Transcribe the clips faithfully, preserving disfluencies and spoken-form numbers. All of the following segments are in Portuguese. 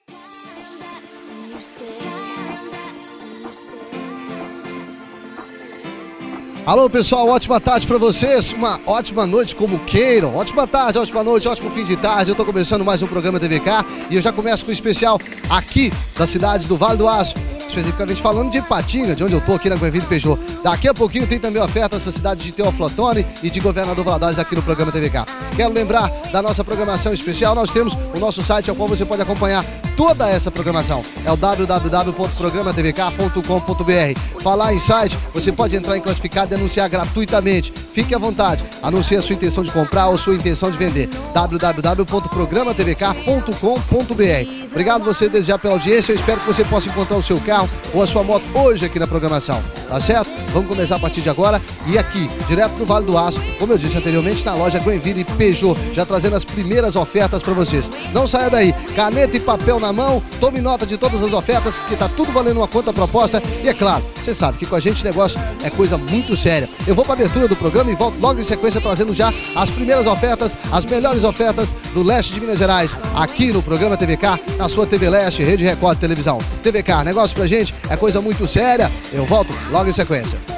Alô pessoal, ótima tarde pra vocês, uma ótima noite como queiram, ótima tarde, ótima noite, ótimo fim de tarde. Eu tô começando mais um programa T V K e eu já começo com o especial aqui da cidade do Vale do Aço, especificamente falando de Ipatinga, de onde eu tô aqui na Joinville Peugeot. Daqui a pouquinho tem também ofertas da cidade de Teófilo Otoni e de Governador Valadares aqui no programa T V K. Quero lembrar da nossa programação especial, nós temos o nosso site ao qual você pode acompanhar toda essa programação, é o w w w ponto programa t v k ponto com ponto b r. Falar em site, você pode entrar em classificado e anunciar gratuitamente. Fique à vontade, anuncie a sua intenção de comprar ou sua intenção de vender. w w w ponto programa t v k ponto com ponto b r. Obrigado você desde já pela audiência, eu espero que você possa encontrar o seu carro ou a sua moto hoje aqui na programação, tá certo? Vamos começar a partir de agora e aqui, direto do Vale do Aço, como eu disse anteriormente, na loja Joinville Peugeot, já trazendo as primeiras ofertas para vocês. Não saia daí, caneta e papel na mão, tome nota de todas as ofertas, porque tá tudo valendo uma conta proposta e é claro, você sabe que com a gente negócio é coisa muito séria. Eu vou para a abertura do programa e volto logo em sequência trazendo já as primeiras ofertas, as melhores ofertas do leste de Minas Gerais, aqui no programa T V K, na sua T V Leste, Rede Record de Televisão. T V K, negócio pra gente é coisa muito séria, eu volto logo em sequência.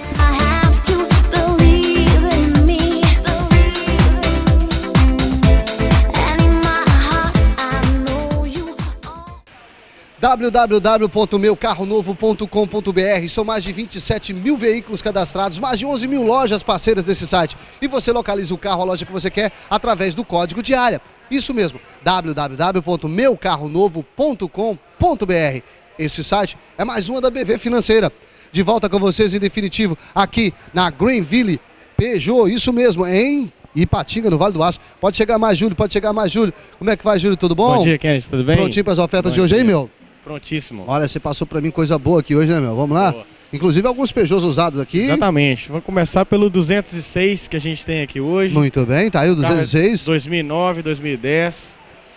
w w w ponto meu carro novo ponto com ponto b r. São mais de vinte e sete mil veículos cadastrados, mais de onze mil lojas parceiras desse site. E você localiza o carro, a loja que você quer, através do código de área. Isso mesmo, w w w ponto meu carro novo ponto com ponto b r. Esse site é mais uma da B V Financeira. De volta com vocês em definitivo, aqui na Joinville Peugeot, isso mesmo, em Ipatinga, no Vale do Aço. Pode chegar mais, Júlio, pode chegar mais, Júlio. Como é que vai, Júlio? Tudo bom? Bom dia, Kenneth, tudo bem? Prontinho para as ofertas Bom de hoje dia. aí, meu? Prontíssimo. Olha, você passou para mim coisa boa aqui hoje, né, meu? Vamos lá? Boa. Inclusive alguns Peugeots usados aqui. Exatamente. Vamos começar pelo duzentos e seis que a gente tem aqui hoje. Muito bem, tá aí o duzentos e seis. dois mil e nove, dois mil e dez.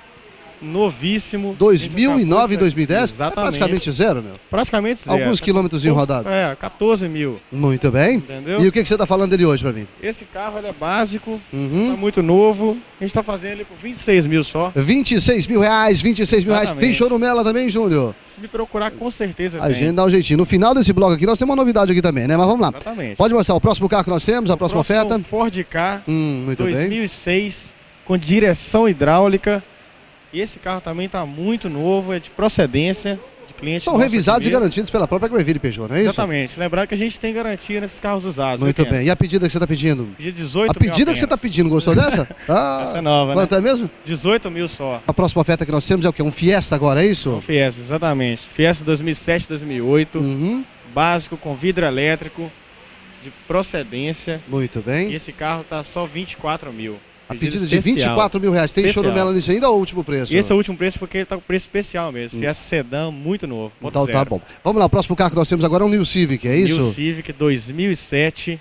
Novíssimo. dois mil e nove e dois mil e dez? Exatamente. É praticamente zero, meu. Praticamente zero. Alguns quilômetros rodados. É, quatorze mil. Muito bem. Entendeu? E o que, que você tá falando dele hoje pra mim? Esse carro ele é básico, Uhum. tá muito novo. A gente tá fazendo ele por vinte e seis mil só. vinte e seis mil reais, vinte e seis mil reais. Tem Exatamente. chorumela também, Júnior? Se me procurar, com certeza A tem. gente dá um jeitinho. No final desse bloco aqui, nós temos uma novidade aqui também, né? Mas vamos lá. Exatamente. Pode mostrar o próximo carro que nós temos, a próxima Próximo oferta. Ford Ka, Hum, muito bem. dois mil e seis, com direção hidráulica. E esse carro também está muito novo, é de procedência, de cliente São nosso revisados aqui e mesmo. garantidos pela própria Joinville Peugeot, não é isso? Exatamente. Lembrando que a gente tem garantia nesses carros usados. Muito viu, bem. E a pedida que você está pedindo? Pedi dezoito A mil pedida que você está apenas. pedindo, gostou dessa? Ah, Essa é nova, né? quanto é mesmo? dezoito mil só. A próxima oferta que nós temos é o quê? Um Fiesta agora, é isso? Um Fiesta, exatamente. Fiesta dois mil e sete, dois mil e oito, Uhum. básico, com vidro elétrico, de procedência. Muito E bem. esse carro tá só vinte e quatro mil. A Pedido pedida de especial. vinte e quatro mil reais. Tem Especial. chorumela nisso ainda ou o último preço? Esse é o último preço porque ele tá com preço especial mesmo. Fiesta sedã, muito novo. ponto Então tá zero. bom. Vamos lá, o próximo carro que nós temos agora é um New Civic, é isso? New Civic dois mil e sete,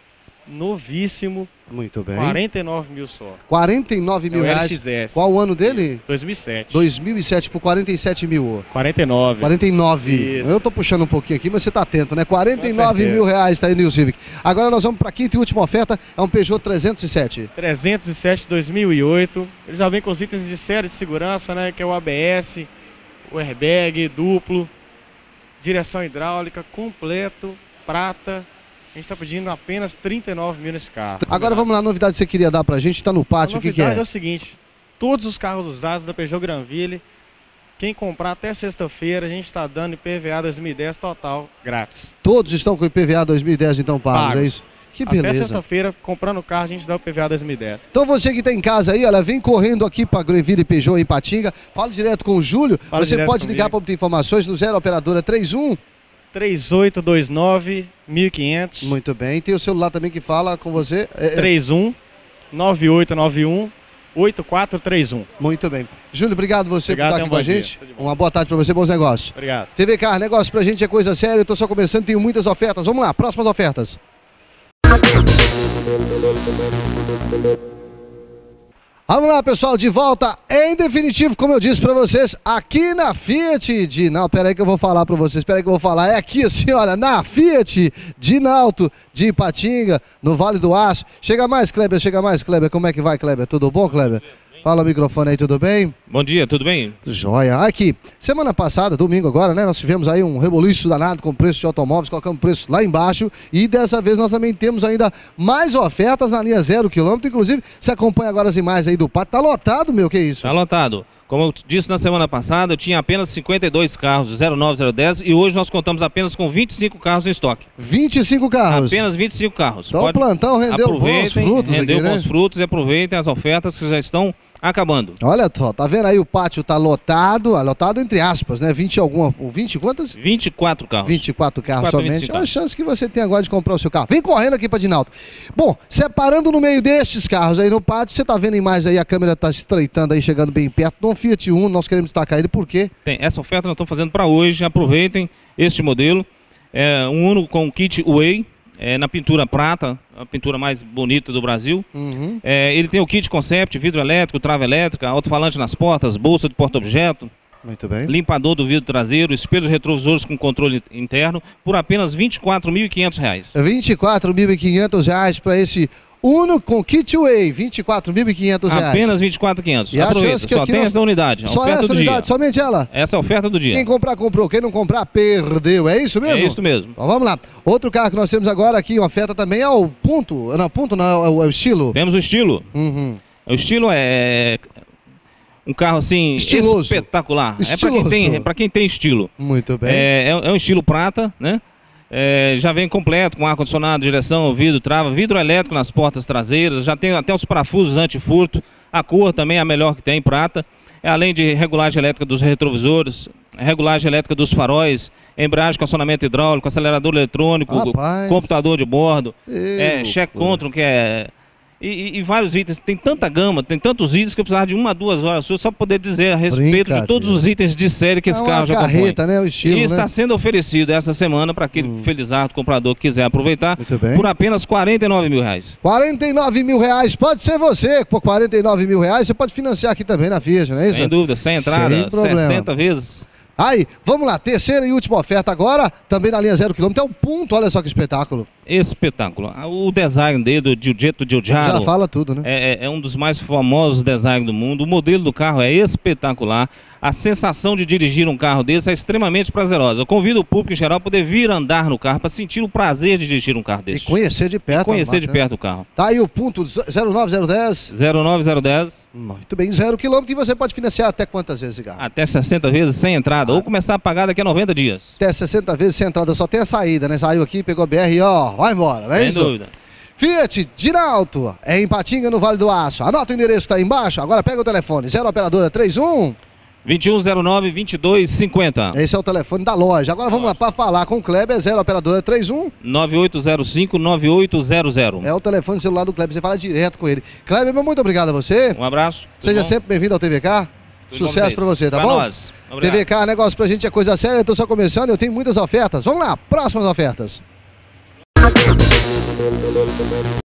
novíssimo, Muito bem. quarenta e nove mil só. quarenta e nove mil É o reais. L X S. Qual o ano dele? dois mil e sete. dois mil e sete por quarenta e sete mil. quarenta e nove. quarenta e nove. Isso. Eu tô puxando um pouquinho aqui, mas você tá atento, né? quarenta e nove certeza. mil reais tá aí no New Civic. Agora nós vamos para a quinta e última oferta, é um Peugeot trezentos e sete. trezentos e sete dois mil e oito. Ele já vem com os itens de série de segurança, né? Que é o A B S, o airbag duplo, direção hidráulica, completo, prata. A gente está pedindo apenas trinta e nove mil nesse carro. Agora vamos lá, a novidade que você queria dar pra gente, tá no A pátio, o que que novidade é é? o seguinte, todos os carros usados da Peugeot Granville, quem comprar até sexta-feira, a gente está dando I P V A dois mil e dez total grátis. Todos estão com o I P V A dois mil e dez então pagos, Pagos. é isso? Que Até beleza. sexta-feira, comprando o carro, a gente dá o I P V A dois mil e dez. Então você que tá em casa aí, olha, vem correndo aqui para Joinville Peugeot em Ipatinga, fala direto com o Júlio, Fala você direto pode ligar comigo. para obter informações no zero operadora trinta e um. três oito dois nove, mil e quinhentos. Muito bem, tem o celular também que fala com você. É, é, trinta e um, nove oito nove um, oito quatro três um. muito bem. Júlio, obrigado você Obrigado, por estar tenha aqui um com a bom dia. gente. Tudo de bom. Uma boa tarde para você, bons negócios. Obrigado. T V K, negócio pra gente é coisa séria, eu tô só começando, tenho muitas ofertas. Vamos lá, próximas ofertas. Vamos lá, pessoal, de volta em definitivo, como eu disse pra vocês, aqui na Fiat de... Não, pera aí que eu vou falar pra vocês, pera aí que eu vou falar. É aqui assim, olha, na Fiat de Nalto, de Ipatinga, no Vale do Aço. Chega mais, Kleber, chega mais, Kleber. Como é que vai, Kleber? Tudo bom, Kleber? Fala o microfone aí, tudo bem? Bom dia, tudo bem? Joia. Aqui, semana passada, domingo agora, né? Nós tivemos aí um rebuliço danado com preço de automóveis, colocamos preço lá embaixo. E dessa vez nós também temos ainda mais ofertas na linha zero quilômetro. Inclusive, você acompanha agora as imagens aí do pátio. Tá lotado, meu, que isso? Tá lotado. Como eu disse na semana passada, eu tinha apenas cinquenta e dois carros zero nove zero dez e hoje nós contamos apenas com vinte e cinco carros em estoque. vinte e cinco carros? Apenas vinte e cinco carros. Então o plantão rendeu bons frutos rendeu aqui, bons né? frutos e aproveitem as ofertas que já estão acabando. Olha só, tá vendo aí o pátio tá lotado, ah, lotado entre aspas, né? vinte alguma, vinte quantas? vinte e quatro carros. vinte e quatro carros vinte e quatro, somente. vinte e cinco Olha a chance que você tem agora de comprar o seu carro. Vem correndo aqui para Dinaldo. Bom, separando no meio destes carros aí no pátio, você tá vendo em mais aí, a câmera tá estreitando aí, chegando bem perto, de um Fiat Uno, nós queremos destacar ele, por quê? Tem, essa oferta nós estamos fazendo para hoje, aproveitem este modelo. É um Uno com kit Way, é, na pintura prata, a pintura mais bonita do Brasil. Uhum. É, ele tem o kit concept, vidro elétrico, trava elétrica, alto-falante nas portas, bolsa de porta-objeto, Muito bem. limpador do vidro traseiro, espelhos retrovisores com controle interno, por apenas vinte e quatro mil e quinhentos reais. vinte e quatro mil e quinhentos reais para esse Uno com kit Way, vinte e quatro mil e quinhentos reais. Apenas vinte e quatro mil e quinhentos. E a Aproveita, chance que só aqui tem nós- essa unidade. A Só oferta essa do unidade, dia. somente ela? Essa é a oferta do dia. Quem comprar, comprou. Quem não comprar, perdeu. É isso mesmo? É isso mesmo. Então vamos lá. Outro carro que nós temos agora aqui, uma oferta também é o Punto. Não, Punto não, é o, é o estilo. Temos o estilo. Uhum. O estilo é um carro assim Estiloso. espetacular. É para Estiloso. quem tem, é pra quem tem estilo. Muito bem. É, é, é um estilo prata, né? É, já vem completo com ar-condicionado, direção, vidro, trava, vidro elétrico nas portas traseiras, já tem até os parafusos anti-furto. A cor também é a melhor que tem, prata. É, além de regulagem elétrica dos retrovisores, regulagem elétrica dos faróis, embreagem com acionamento hidráulico, acelerador eletrônico, Rapaz. computador de bordo, é, Eu, check pô. control, que é... E, e- e vários itens, tem tanta gama, tem tantos itens que eu precisava de uma, duas horas suas só para poder dizer a respeito Brincadeira. de todos os itens de série que esse É carro uma já compõe. carreta, né? O estilo, E né? está sendo oferecido essa semana para aquele Hum. felizardo comprador que quiser aproveitar Muito bem. por apenas quarenta e nove mil reais. quarenta e nove mil reais, pode ser você. Por quarenta e nove mil reais, você pode financiar aqui também na Fiat, não é isso? Sem dúvida, sem entrada, Sem problema. sessenta vezes. Aí, vamos lá, terceira e última oferta agora, também na linha zero quilômetro, é um Punto, olha só que espetáculo. Espetáculo. O design dele, do Giugietto Giugiaro, Já fala tudo, né? é, é- é um dos mais famosos designs do mundo. O modelo do carro é espetacular. A sensação de dirigir um carro desse é extremamente prazerosa. Eu convido o público em geral a poder vir andar no carro para sentir o prazer de dirigir um carro E desse. conhecer de perto. E conhecer a de marca, né? perto o carro. Tá aí o Punto zero nove zero dez. zero nove zero dez, Muito bem, zero quilômetro, e você pode financiar até quantas vezes, Cigarro? até sessenta vezes sem entrada. Ah. Ou começar a pagar daqui a noventa dias. Até sessenta vezes sem entrada, só tem a saída, né? Saiu aqui, pegou a B R e ó, vai embora, não é Sem isso? dúvida. Fiat Dinalto, é em Patinga, no Vale do Aço. Anota o endereço, tá aí embaixo. Agora pega o telefone, zero operadora trinta e um. vinte e um zero nove, vinte e dois cinquenta. Esse é o telefone da loja. Agora vamos lá para falar com o Kleber, zero operadora trinta e um. nove oito zero cinco, nove oito zero zero. É o telefone celular do Kleber, você fala direto com ele. Kleber, meu muito obrigado a você. Um abraço. tudo Seja bom? sempre bem-vindo ao T V K. Tudo bom Sucesso pra você, tá Pra bom? nós. Obrigado. T V K, negócio pra gente é coisa séria, eu tô só começando, eu tenho muitas ofertas. Vamos lá, próximas ofertas.